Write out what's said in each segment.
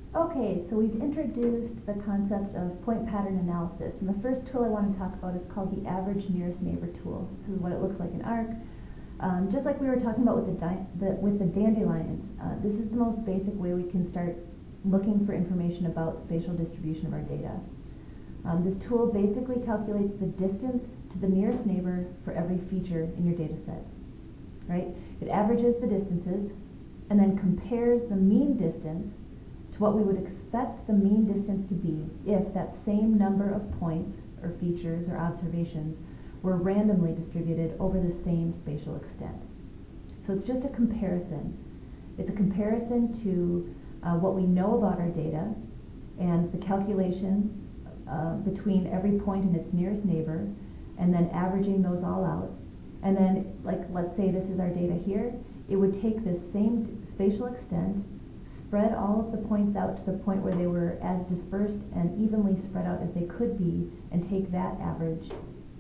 Okay, so we've introduced the concept of point pattern analysis, and the first tool I want to talk about is called the average nearest neighbor tool. This is what it looks like in ARC. Just like we were talking about with the dandelions, this is the most basic way we can start looking for information about spatial distribution of our data. This tool basically calculates the distance to the nearest neighbor for every feature in your data set, right? It averages the distances and then compares the mean distance to what we would expect the mean distance to be if that same number of points or features or observations were randomly distributed over the same spatial extent. So it's just a comparison. It's a comparison to what we know about our data and the calculation between every point and its nearest neighbor, and then averaging those all out. And then, like, let's say this is our data here, it would take this same spatial extent, spread all of the points out to the point where they were as dispersed and evenly spread out as they could be, and take that average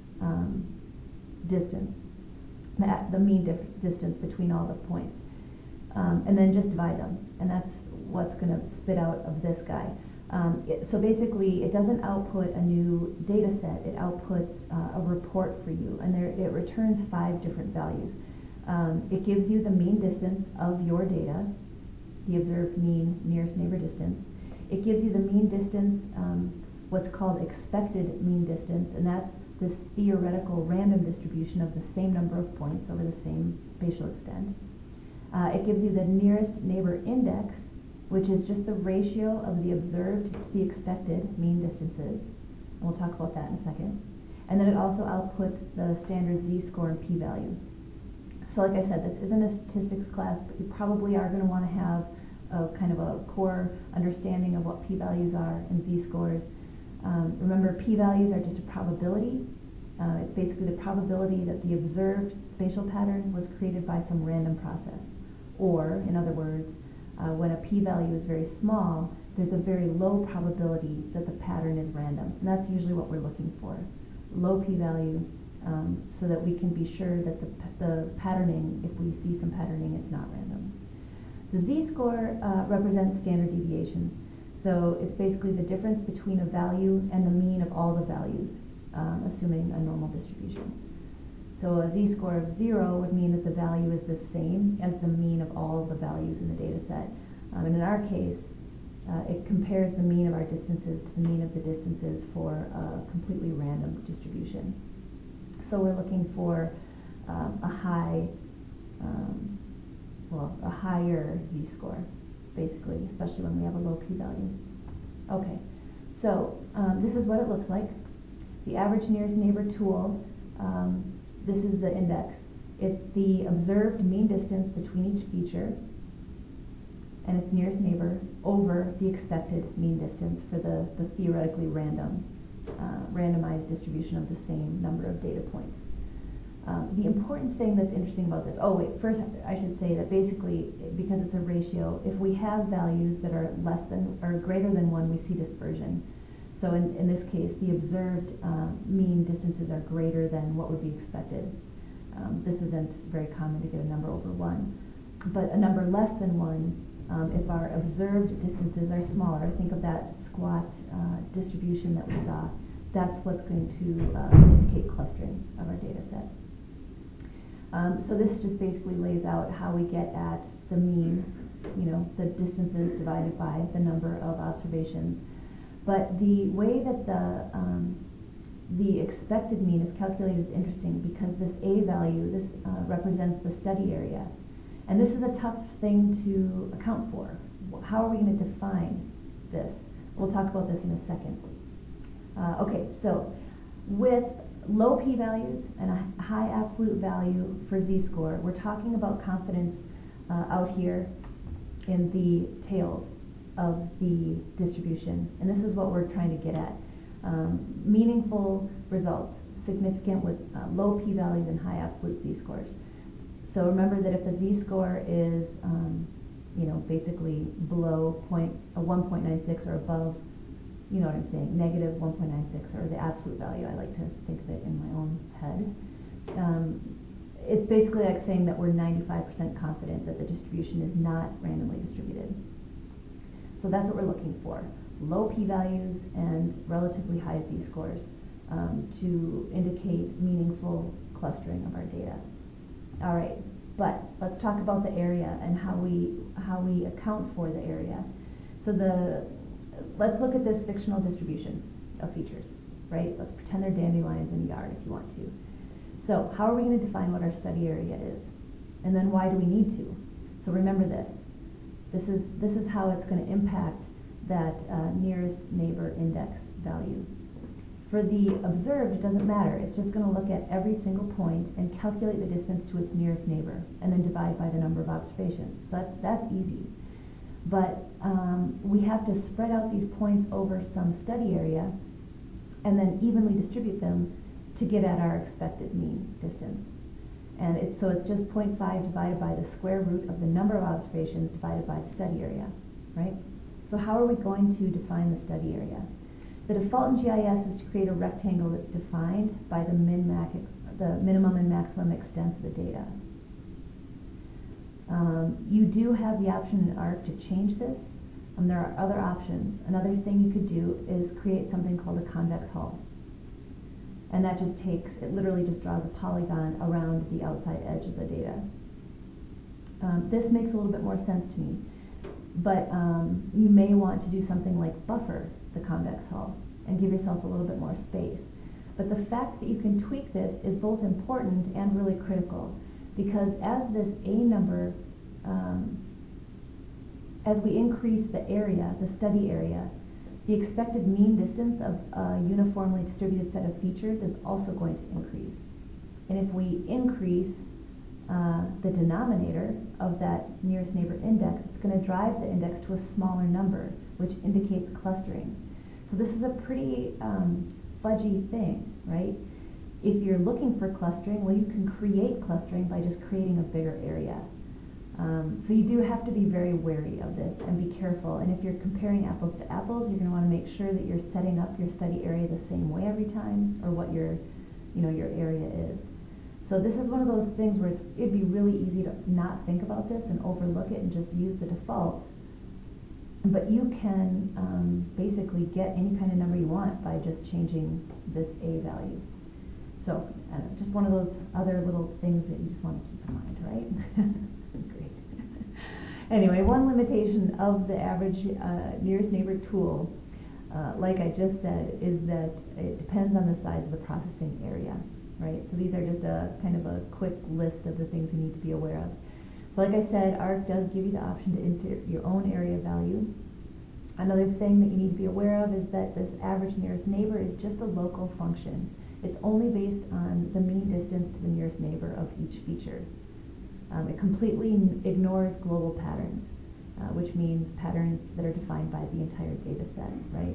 distance, the mean distance between all the points, and then just divide them, and that's what's going to spit out of this guy. So basically, it doesn't output a new data set, it outputs a report for you, and it returns 5 different values. It gives you the mean distance of your data, the observed mean nearest neighbor distance. It gives you the mean distance, what's called expected mean distance, and that's this theoretical random distribution of the same number of points over the same spatial extent. It gives you the nearest neighbor index, which is just the ratio of the observed to the expected mean distances. And we'll talk about that in a second. And then it also outputs the standard z-score and p-value. So like I said, this isn't a statistics class, but you probably are going to want to have a kind of a core understanding of what p-values are and z-scores. Remember, p-values are just a probability. It's basically the probability that the observed spatial pattern was created by some random process. Or, in other words, when a p-value is very small, there's a very low probability that the pattern is random. And that's usually what we're looking for. Low p-value, so that we can be sure that the patterning, if we see some patterning, it's not random. The z-score represents standard deviations. So it's basically the difference between a value and the mean of all the values, assuming a normal distribution. So a z-score of 0 would mean that the value is the same as the mean of all of the values in the data set. And in our case, it compares the mean of our distances to the mean of the distances for a completely random distribution. So we're looking for a higher z-score, basically, especially when we have a low p-value. Okay, so this is what it looks like. The average nearest neighbor tool, this is the index. It's the observed mean distance between each feature and its nearest neighbor over the expected mean distance for the theoretically randomized distribution of the same number of data points. The important thing that's interesting about this, first I should say that basically, because it's a ratio, if we have values that are less than or greater than 1, we see dispersion. So in this case, the observed mean distances are greater than what would be expected. This isn't very common to get a number over 1. But a number less than 1, if our observed distances are smaller, think of that squat distribution that we saw, that's what's going to indicate clustering of our data set. So this just basically lays out how we get at the mean, the distances divided by the number of observations. But the way that the expected mean is calculated is interesting because this A value, this represents the study area. And this is a tough thing to account for. How are we going to define this? We'll talk about this in a second. Okay, so with low p-values and a high absolute value for z-score, we're talking about confidence out here in the tails of the distribution. And this is what we're trying to get at. Meaningful results, significant with low p-values and high absolute z-scores. So remember that if the z-score is, basically below 1.96 or above, you know what I'm saying, negative 1.96 or the absolute value, I like to think of it in my own head. It's basically like saying that we're 95% confident that the distribution is not randomly distributed. So So that's what we're looking for. Low p-values and relatively high z-scores to indicate meaningful clustering of our data. All right, but let's talk about the area and how we account for the area. So let's look at this fictional distribution of features, right? Let's pretend they're dandelions in a yard if you want to. So how are we going to define what our study area is? And then why do we need to? So remember this. This is how it's going to impact that nearest neighbor index value. For the observed, it doesn't matter. It's just going to look at every single point and calculate the distance to its nearest neighbor, and then divide by the number of observations. So that's easy. But we have to spread out these points over some study area, and then evenly distribute them to get at our expected mean distance. And it's just 0.5 divided by the square root of the number of observations divided by the study area, right? So how are we going to define the study area? The default in GIS is to create a rectangle that's defined by the minimum and maximum extents of the data. You do have the option in ARC to change this. There are other options. Another thing you could do is create something called a convex hull. And that just it literally just draws a polygon around the outside edge of the data. This makes a little bit more sense to me. But you may want to do something like buffer the convex hull and give yourself a little bit more space. But the fact that you can tweak this is both important and really critical, because as this A number, as we increase the area, the study area, the expected mean distance of a uniformly distributed set of features is also going to increase. And if we increase the denominator of that nearest neighbor index, it's going to drive the index to a smaller number, which indicates clustering. So this is a pretty fudgy thing, right? If you're looking for clustering, well, you can create clustering by just creating a bigger area. So you do have to be very wary of this and be careful. And if you're comparing apples to apples, you're going to want to make sure that you're setting up your study area the same way every time, or what your area is. So this is one of those things where it'd be really easy to not think about this and overlook it and just use the defaults. But you can basically get any kind of number you want by just changing this A value. So just one of those other little things that you just want to keep in mind, right? Great. Anyway, one limitation of the average nearest neighbor tool, like I just said, is that it depends on the size of the processing area, right? So these are just a kind of a quick list of the things you need to be aware of. So like I said, ARC does give you the option to insert your own area value. Another thing that you need to be aware of is that this average nearest neighbor is just a local function. It's only based on the mean distance to the nearest neighbor of each feature. It completely ignores global patterns, which means patterns that are defined by the entire data set, right?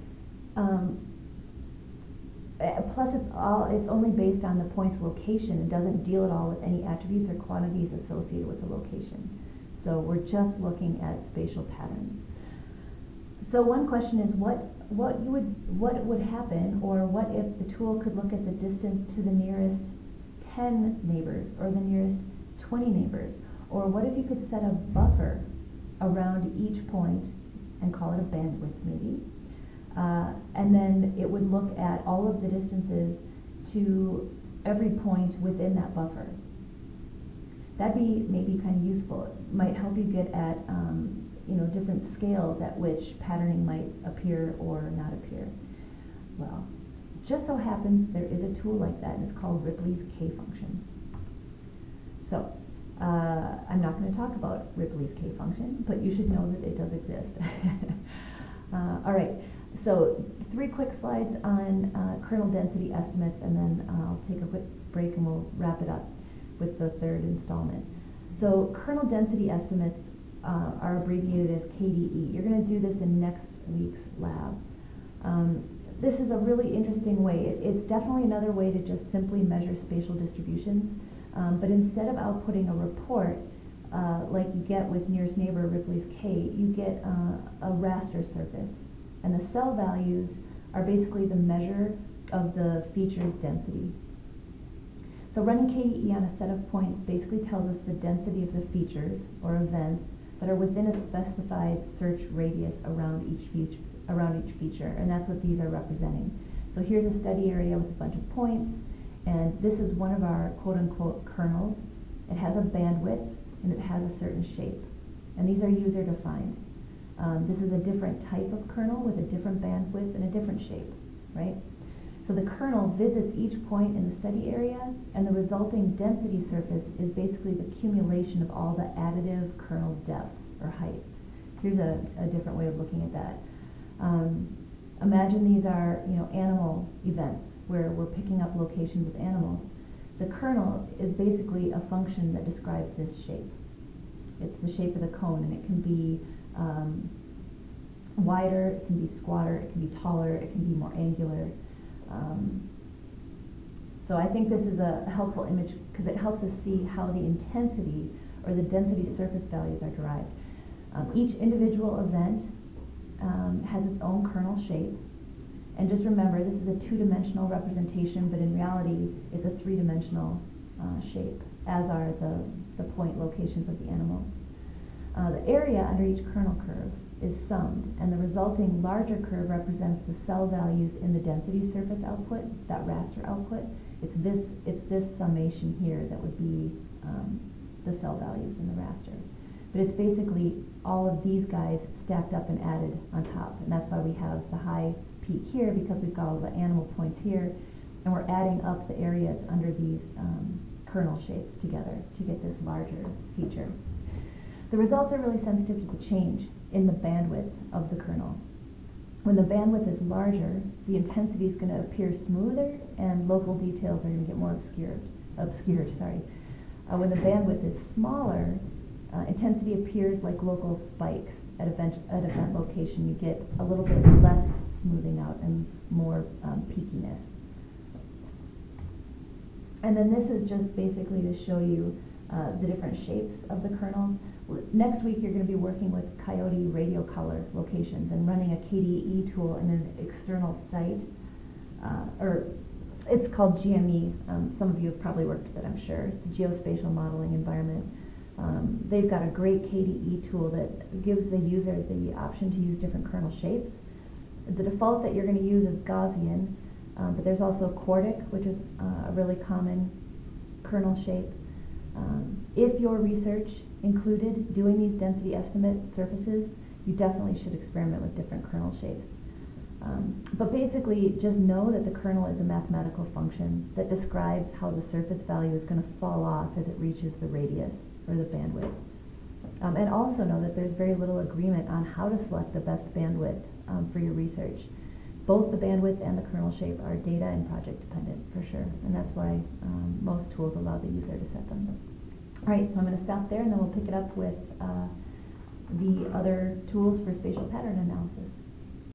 Plus, it's only based on the point's location. It doesn't deal at all with any attributes or quantities associated with the location. So we're just looking at spatial patterns. So one question is, what would happen, or what if the tool could look at the distance to the nearest 10 neighbors or the nearest 20 neighbors? Or what if you could set a buffer around each point and call it a bandwidth maybe? And then it would look at all of the distances to every point within that buffer. That'd be maybe kind of useful. It might help you get at different scales at which patterning might appear or not appear. Well, just so happens there is a tool like that, and it's called Ripley's K-function. So I'm not going to talk about Ripley's K-function, but you should know that it does exist. All right. So 3 quick slides on kernel density estimates, and then I'll take a quick break and we'll wrap it up with the 3rd installment. So kernel density estimates are abbreviated as KDE. You're going to do this in next week's lab. This is a really interesting way. It's definitely another way to just simply measure spatial distributions, but instead of outputting a report like you get with nearest neighbor Ripley's K, you get a raster surface. And the cell values are basically the measure of the feature's density. So running KDE on a set of points basically tells us the density of the features or events that are within a specified search radius around each feature, and that's what these are representing. So here's a study area with a bunch of points, and this is one of our quote-unquote kernels. It has a bandwidth, and it has a certain shape, and these are user-defined. This is a different type of kernel with a different bandwidth and a different shape, right? So the kernel visits each point in the study area, and the resulting density surface is basically the accumulation of all the additive kernel depths or heights. Here's a different way of looking at that. Imagine these are, animal events where we're picking up locations of animals. The kernel is basically a function that describes this shape. It's the shape of the cone, and it can be wider, it can be squatter, it can be taller, it can be more angular. So I think this is a helpful image because it helps us see how the intensity or the density surface values are derived. Each individual event has its own kernel shape. And just remember, this is a two-dimensional representation, but in reality, it's a three-dimensional shape, as are the point locations of the animals. The area under each kernel curve is summed, and the resulting larger curve represents the cell values in the density surface output, that raster output. It's this summation here that would be the cell values in the raster. But it's basically all of these guys stacked up and added on top, and that's why we have the high peak here, because we've got all the animal points here, and we're adding up the areas under these kernel shapes together to get this larger feature. The results are really sensitive to the change in the bandwidth of the kernel. When the bandwidth is larger, the intensity is going to appear smoother, and local details are going to get more obscured. When the bandwidth is smaller, intensity appears like local spikes at event location. You get a little bit less smoothing out and more peakiness. And then this is just basically to show you the different shapes of the kernels. Next week you're going to be working with Coyote radio color locations and running a KDE tool in an external site, or it's called GME. Some of you have probably worked with it, I'm sure. It's a geospatial modeling environment. They've got a great KDE tool that gives the user the option to use different kernel shapes. The default that you're going to use is Gaussian, but there's also Quartic, which is a really common kernel shape. If your research included doing these density estimate surfaces, you definitely should experiment with different kernel shapes. But basically, just know that the kernel is a mathematical function that describes how the surface value is going to fall off as it reaches the radius or the bandwidth. And also know that there's very little agreement on how to select the best bandwidth for your research. Both the bandwidth and the kernel shape are data and project dependent, for sure, and that's why most tools allow the user to set them. All right, so I'm going to stop there, and then we'll pick it up with the other tools for spatial pattern analysis.